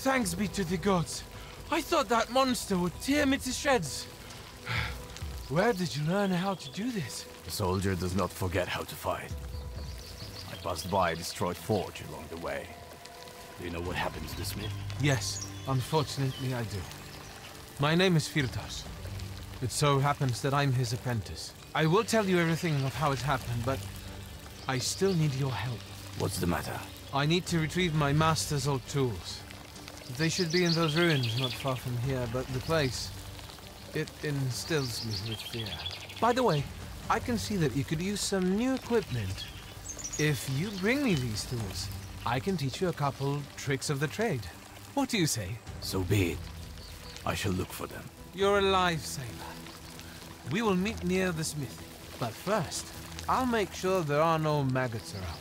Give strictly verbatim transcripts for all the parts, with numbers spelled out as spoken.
Thanks be to the gods. I thought that monster would tear me to shreds. Where did you learn how to do this? A soldier does not forget how to fight. I passed by a destroyed forge along the way. Do you know what happened to the smith? Yes, unfortunately I do. My name is Firtas. It so happens that I'm his apprentice. I will tell you everything of how it happened, but I still need your help. What's the matter? I need to retrieve my master's old tools. They should be in those ruins not far from here, but the place, it instills me with fear. By the way, I can see that you could use some new equipment. If you bring me these tools, I can teach you a couple tricks of the trade. What do you say? So be it. I shall look for them. You're a live sailor. We will meet near the smithy. But first, I'll make sure there are no maggots around.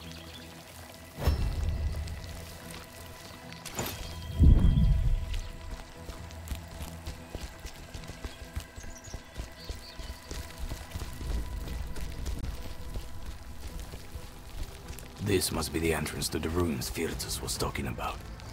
This must be the entrance to the ruins Firtas was talking about.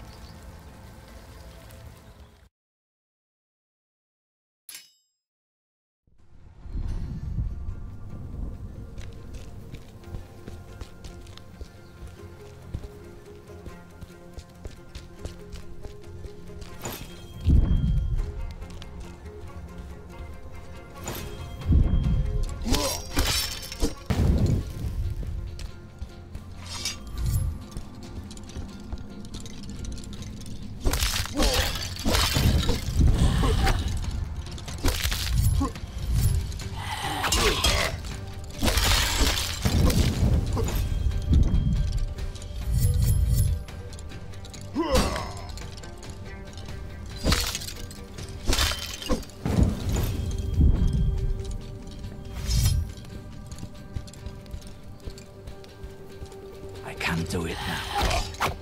Do it now.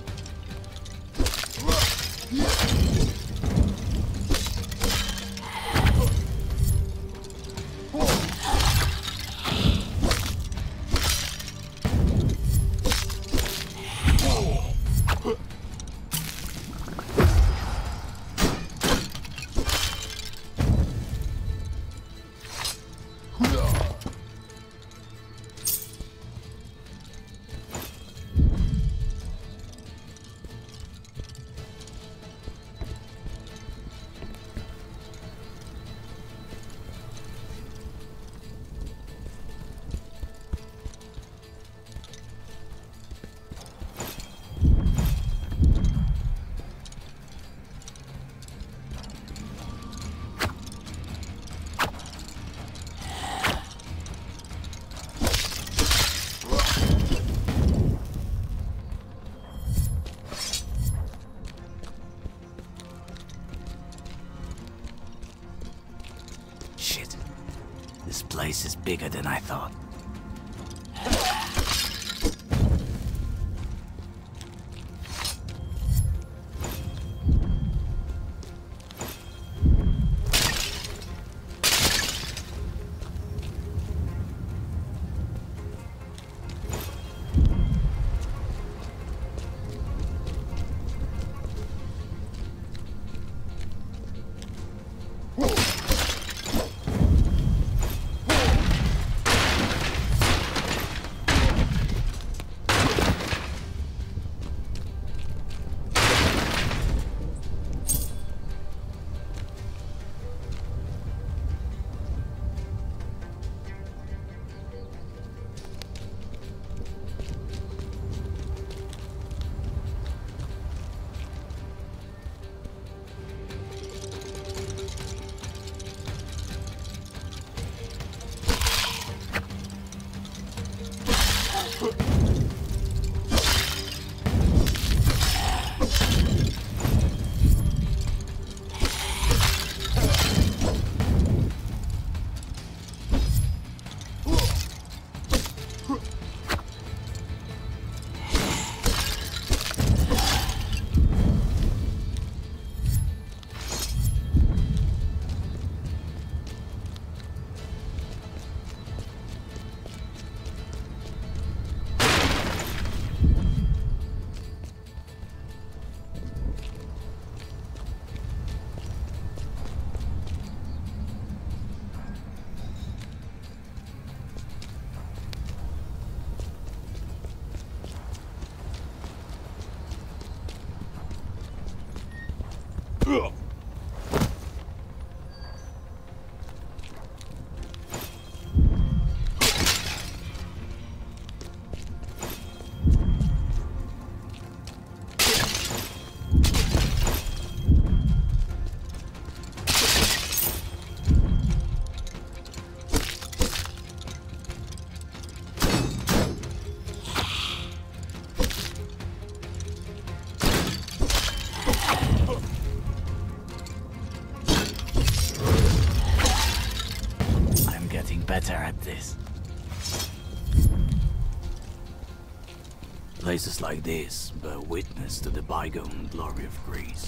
This place is bigger than I thought. Places like this bear witness to the bygone glory of Greece.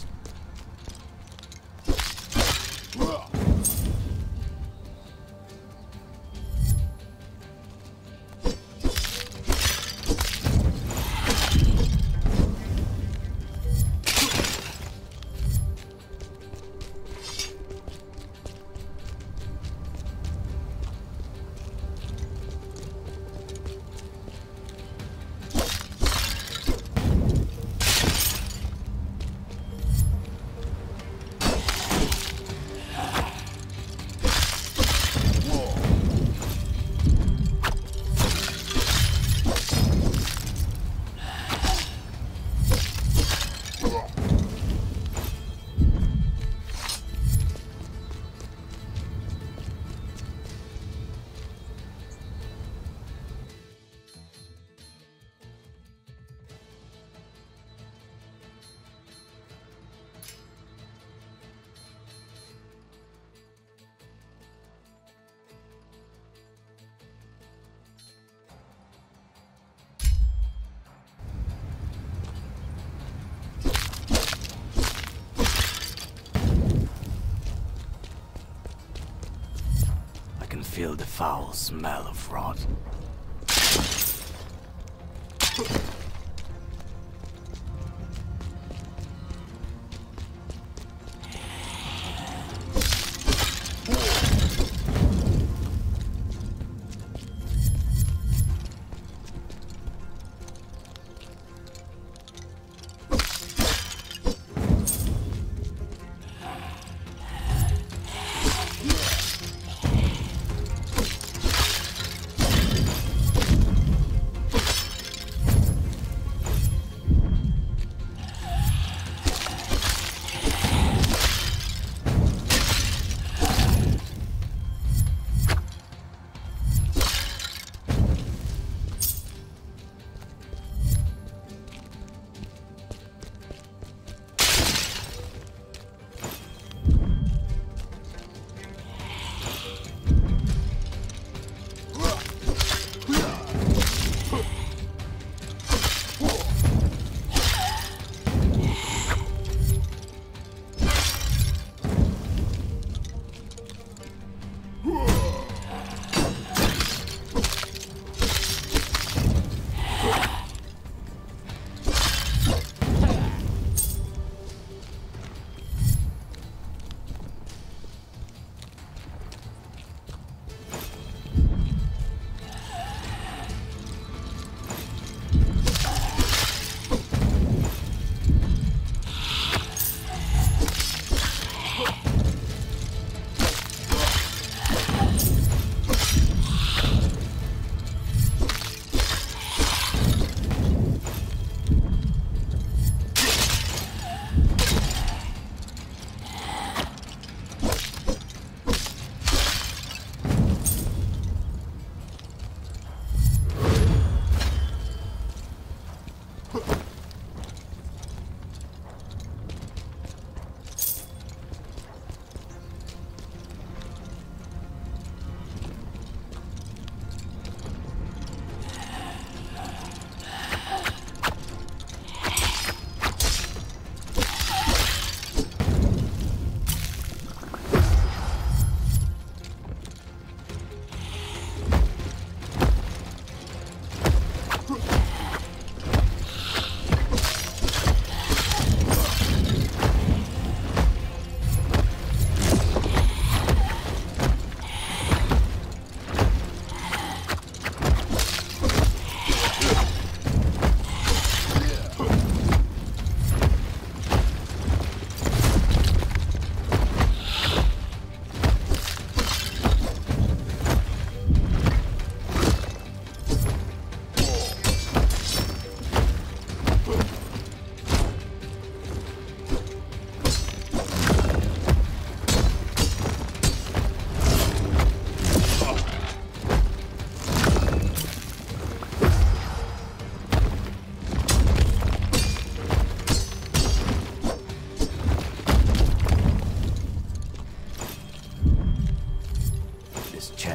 Feel the foul smell of rot.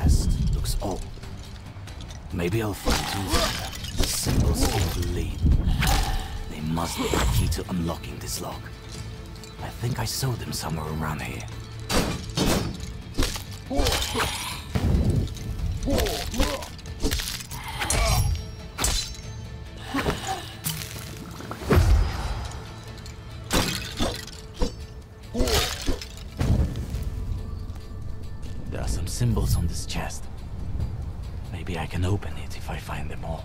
Maybe I'll find tools in there. Symbols of lead. must be the key to unlocking this lock. I think I saw them somewhere around here. There are some symbols on this chest. Maybe I can open it if I find them all.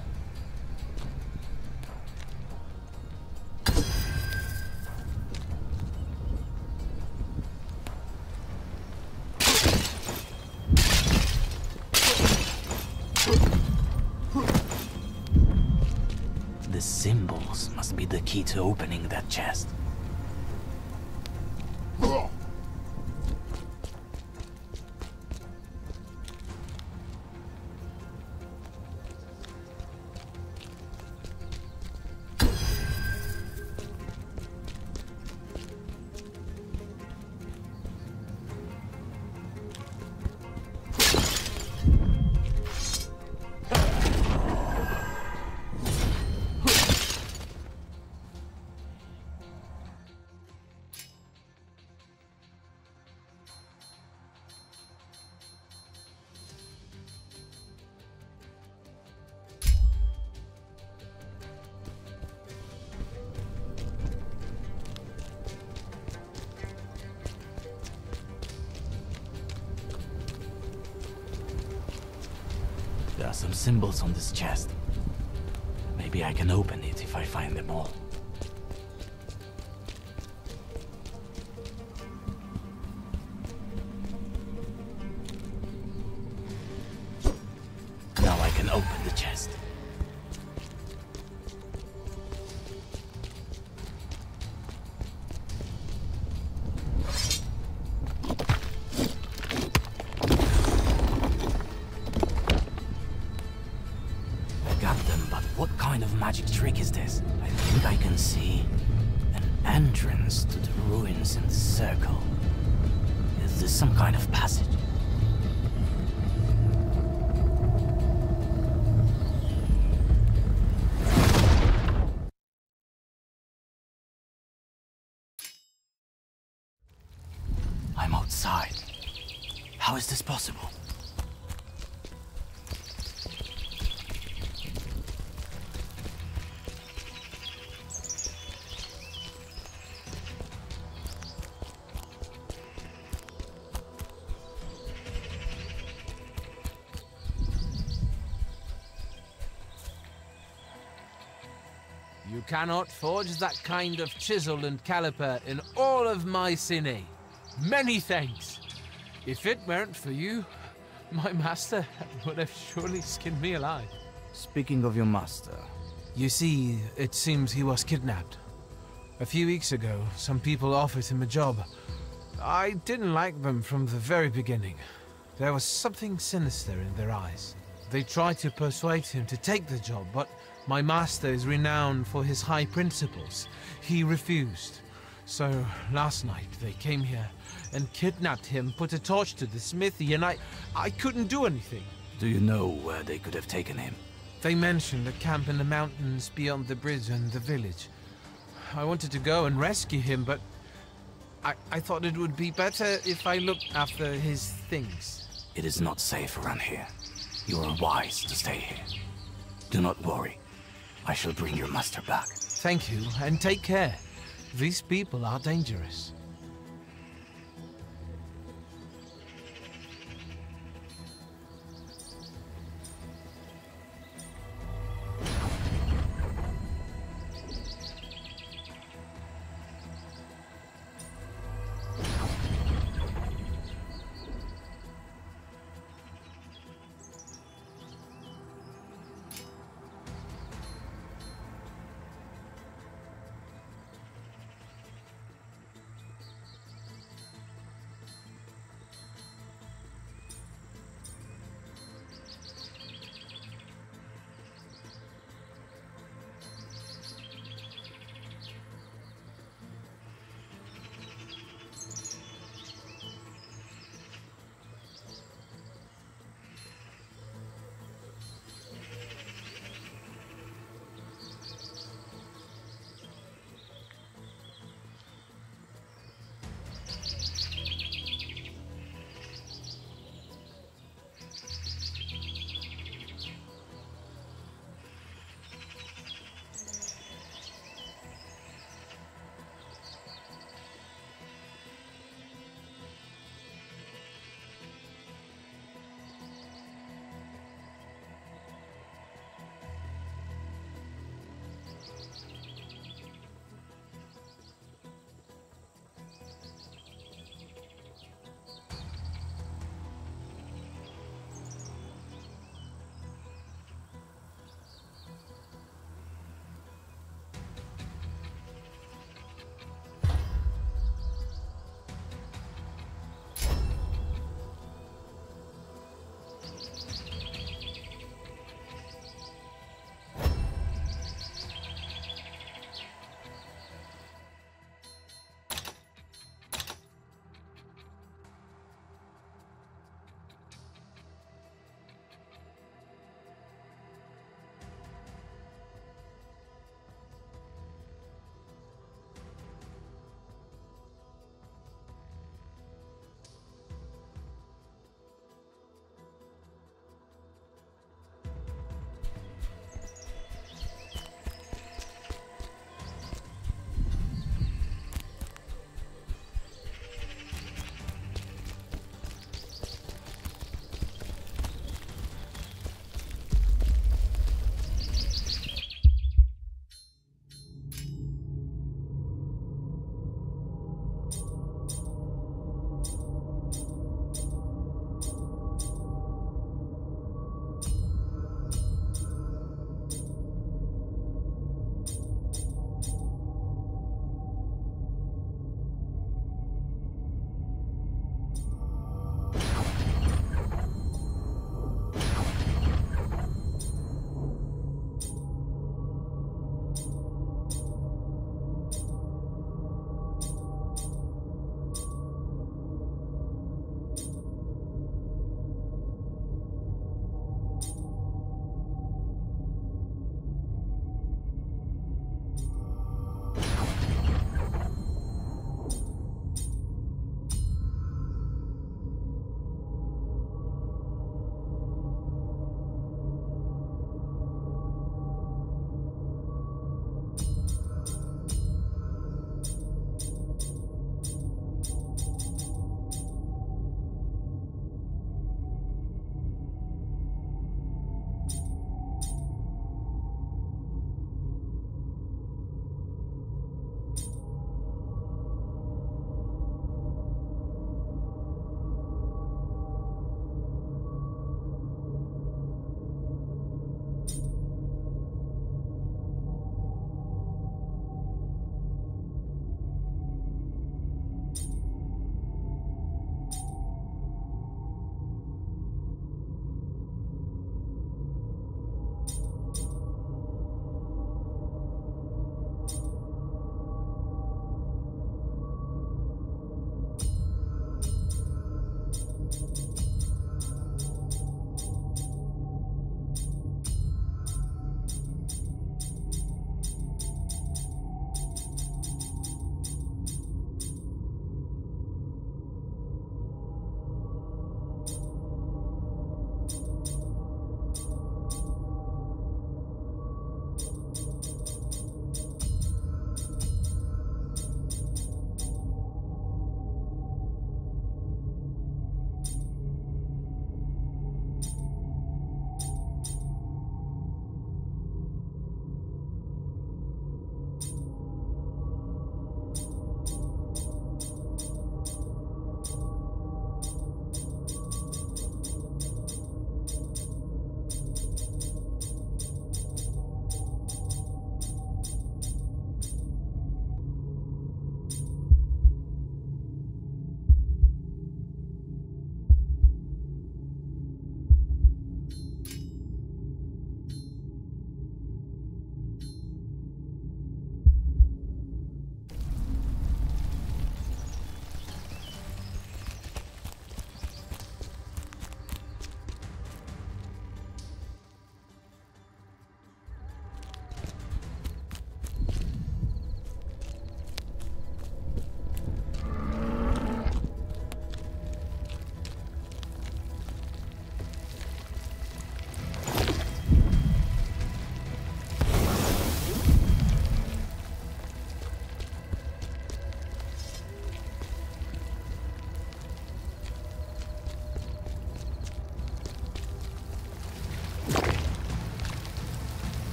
The symbols must be the key to opening that chest. There are some symbols on this chest. Maybe I can open it if I find them all. Now I can open the chest. What kind of magic trick is this? I think I can see an entrance to the ruins in the circle. Is this some kind of passage? I'm outside. How is this possible? You cannot forge that kind of chisel and caliper in all of Mycenae. Many thanks. If it weren't for you, my master would have surely skinned me alive. Speaking of your master... You see, it seems he was kidnapped. A few weeks ago, some people offered him a job. I didn't like them from the very beginning. There was something sinister in their eyes. They tried to persuade him to take the job, but my master is renowned for his high principles. He refused. So last night they came here and kidnapped him, put a torch to the smithy, and I... I couldn't do anything. Do you know where they could have taken him? They mentioned a camp in the mountains beyond the bridge and the village. I wanted to go and rescue him, but I, I thought it would be better if I looked after his things. It is not safe around here. You are wise to stay here. Do not worry. I shall bring your master back. Thank you, and take care. These people are dangerous.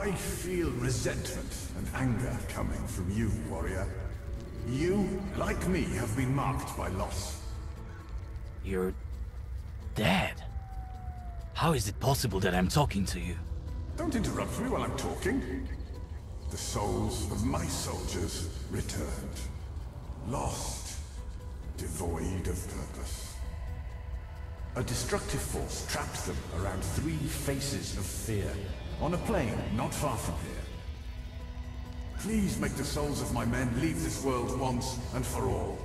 I feel resentment and anger coming from you, warrior. You, like me, have been marked by loss. You're dead. How is it possible that I'm talking to you? Don't interrupt me while I'm talking. The souls of my soldiers returned. Lost. Devoid of purpose. A destructive force trapped them around three faces of fear, on a plain not far from here. Please make the souls of my men leave this world once and for all.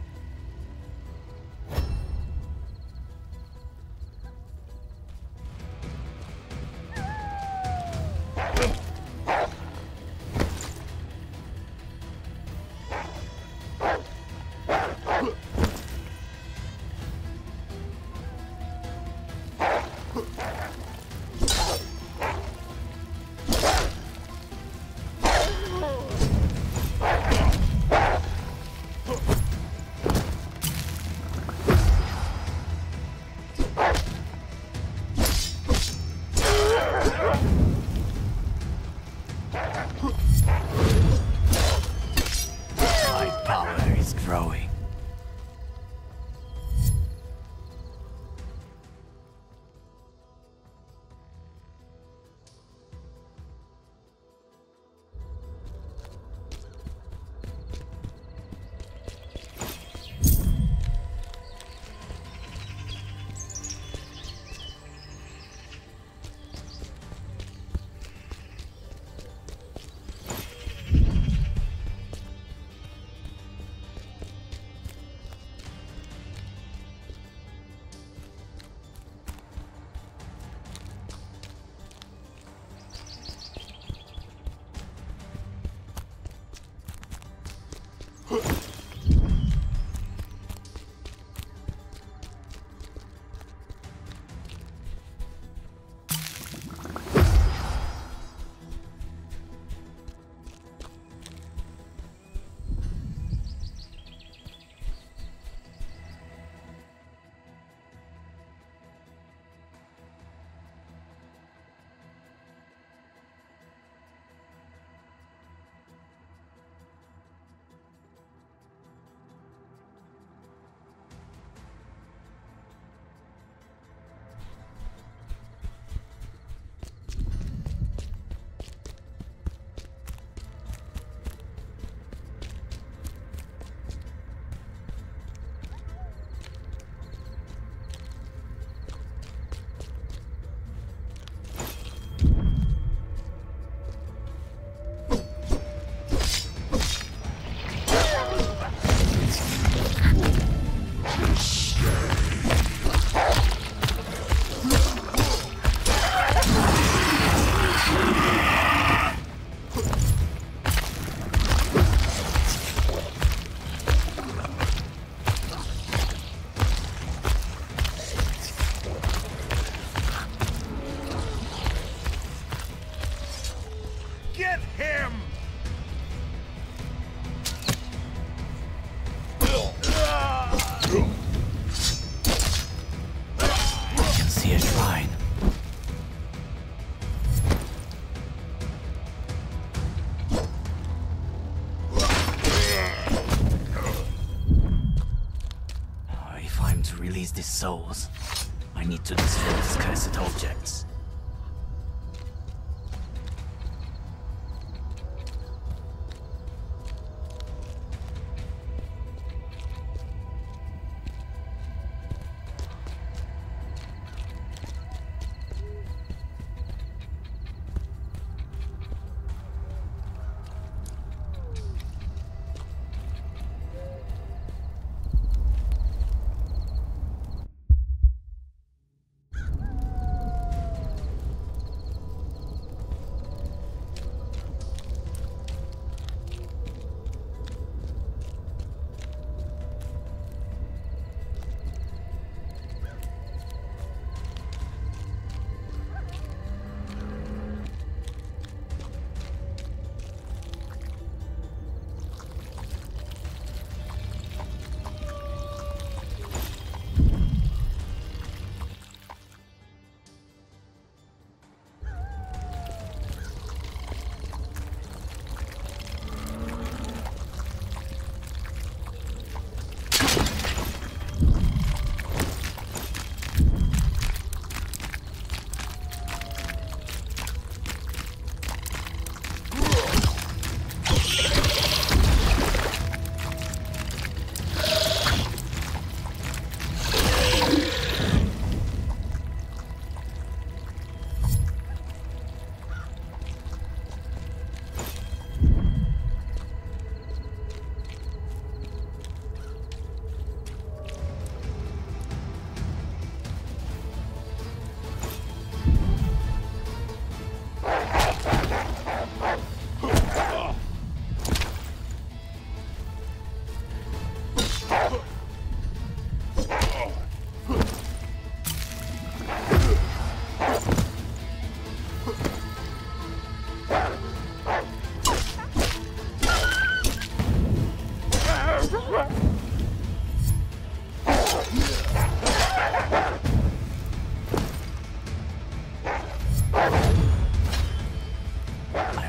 These souls. I need to destroy these cursed objects.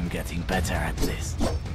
getting better at this.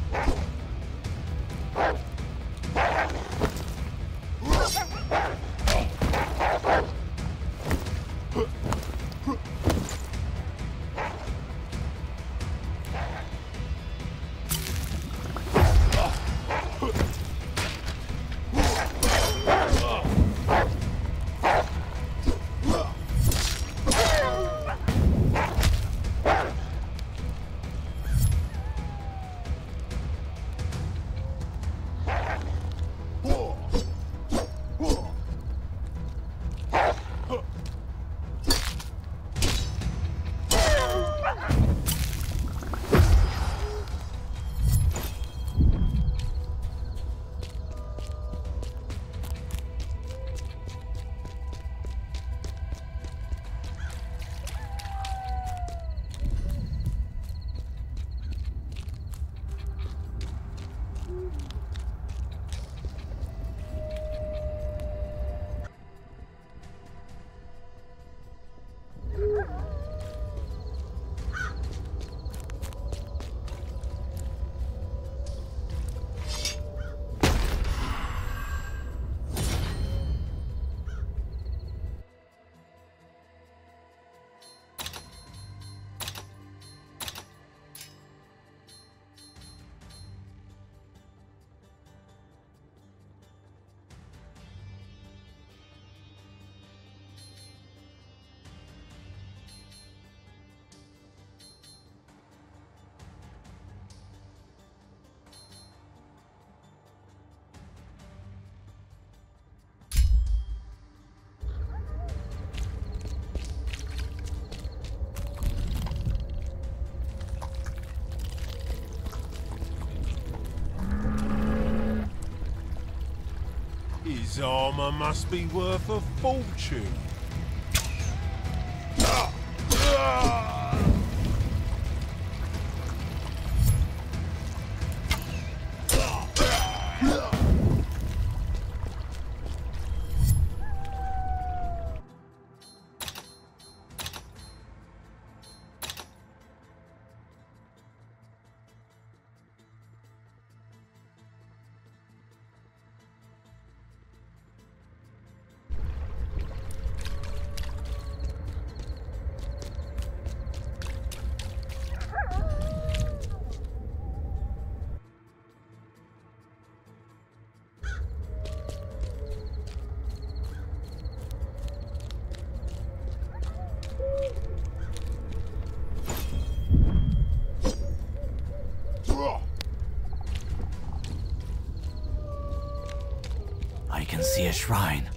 His armor must be worth a fortune. I can see a shrine.